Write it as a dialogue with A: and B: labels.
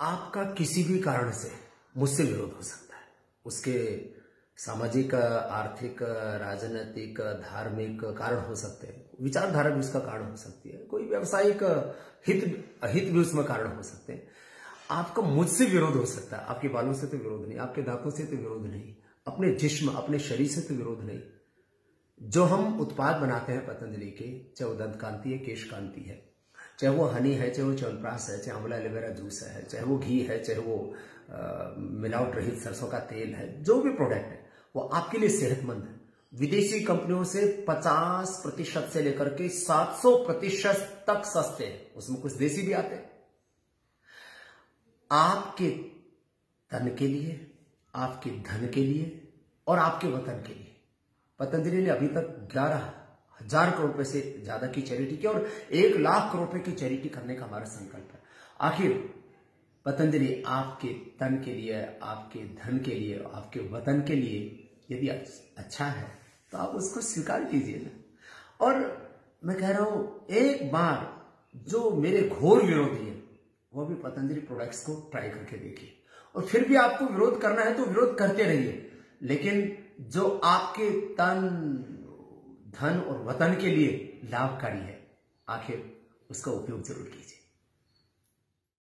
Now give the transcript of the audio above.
A: आपका किसी भी कारण से मुझसे विरोध हो सकता है। उसके सामाजिक, आर्थिक, राजनीतिक, धार्मिक कारण हो सकते हैं, विचारधारा भी उसका कारण हो सकती है, कोई व्यावसायिक हित भी उसमें कारण हो सकते हैं। आपका मुझसे विरोध हो सकता है, आपके बालों से तो विरोध नहीं, आपके दांतों से तो विरोध नहीं, अपने जिस्म, अपने शरीर से तो विरोध नहीं। जो हम उत्पाद बनाते हैं पतंजलि के, चाहे वो दंत कांति है, केश कांति है, चाहे वो हनी है, चाहे वो च्यवनप्राश है, चाहे आंवला एलोवेरा जूस है, चाहे वो घी है, चाहे वो मिलावट रहित सरसों का तेल है, जो भी प्रोडक्ट है वो आपके लिए सेहतमंद है। विदेशी कंपनियों से 50% से लेकर के 700% तक सस्ते हैं, उसमें कुछ देसी भी आते हैं। आपके तन के लिए, आपके धन के लिए और आपके वतन के लिए पतंजलि ने अभी तक 11,000 करोड़ रुपए से ज्यादा की चैरिटी की और 1 लाख करोड़ रुपए की चैरिटी करने का हमारा संकल्प है। आखिर पतंजलि आपके तन के लिए, आपके धन के लिए, आपके वतन के लिए यदि अच्छा है तो आप उसको स्वीकार कीजिए ना। और मैं कह रहा हूं, एक बार जो मेरे घोर विरोधी है वो भी पतंजलि प्रोडक्ट्स को ट्राई करके देखिए, और फिर भी आपको विरोध करना है तो विरोध करते रहिए, लेकिन जो आपके तन, धन और वतन के लिए लाभकारी है, आखिर उसका उपयोग जरूर कीजिए।